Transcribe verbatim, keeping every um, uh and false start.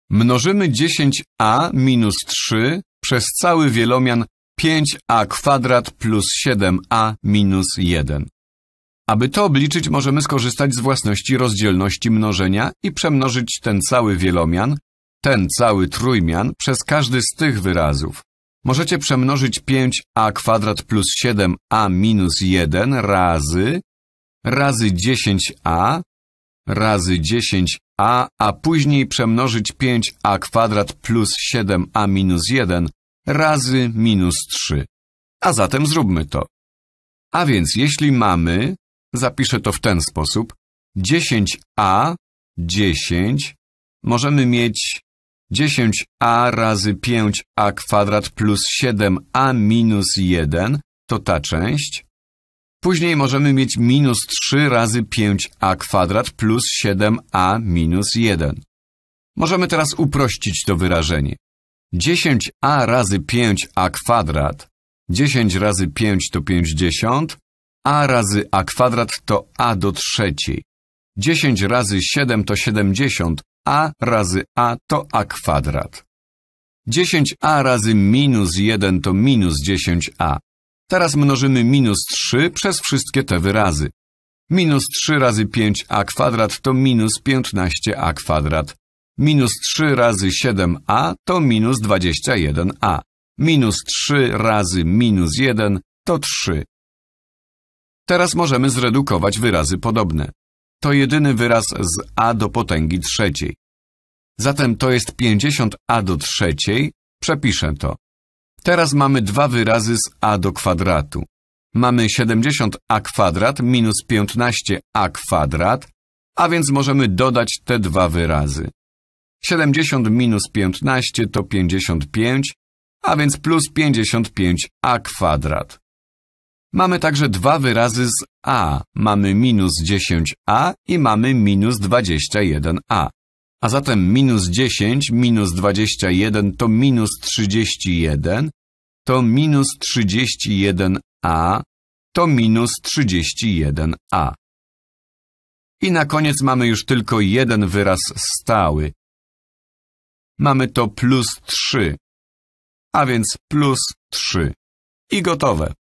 Mnożymy dziesięć a minus trzy przez cały wielomian pięć a kwadrat plus siedem a minus jeden. Aby to obliczyć, możemy skorzystać z własności rozdzielności mnożenia i przemnożyć ten cały wielomian, ten cały trójmian przez każdy z tych wyrazów. Możecie przemnożyć pięć a kwadrat plus siedem a minus jeden razy, razy dziesięć a, razy dziesięć a, a później przemnożyć pięć a kwadrat plus siedem a minus jeden razy minus trzy. A zatem zróbmy to. A więc jeśli mamy, zapiszę to w ten sposób, dziesięć a, dziesięć, możemy mieć dziesięć a razy pięć a kwadrat plus siedem a minus jeden, to ta część. Później możemy mieć minus trzy razy pięć a kwadrat plus siedem a minus jeden. Możemy teraz uprościć to wyrażenie. dziesięć a razy pięć a kwadrat, dziesięć razy pięć to pięćdziesiąt, a razy a kwadrat to a do trzeciej. dziesięć razy siedem to siedemdziesiąt, a razy a to a kwadrat. dziesięć a razy minus jeden to minus dziesięć a. Teraz mnożymy minus trzy przez wszystkie te wyrazy. Minus trzy razy pięć a kwadrat to minus piętnaście a kwadrat. Minus trzy razy siedem a to minus dwadzieścia jeden a. Minus trzy razy minus jeden to trzy. Teraz możemy zredukować wyrazy podobne. To jedyny wyraz z a do potęgi trzeciej. Zatem to jest pięćdziesiąt a do trzeciej. Przepiszę to. Teraz mamy dwa wyrazy z a do kwadratu. Mamy siedemdziesiąt a kwadrat minus piętnaście a kwadrat, a więc możemy dodać te dwa wyrazy. siedemdziesiąt minus piętnaście to pięćdziesiąt pięć, a więc plus pięćdziesiąt pięć a kwadrat. Mamy także dwa wyrazy z a. Mamy minus dziesięć a i mamy minus dwadzieścia jeden a. A zatem minus dziesięć minus dwadzieścia jeden to minus trzydzieści jeden, to minus trzydzieści jeden a, to minus trzydzieści jeden a. I na koniec mamy już tylko jeden wyraz stały. Mamy to plus trzy, a więc plus trzy. I gotowe.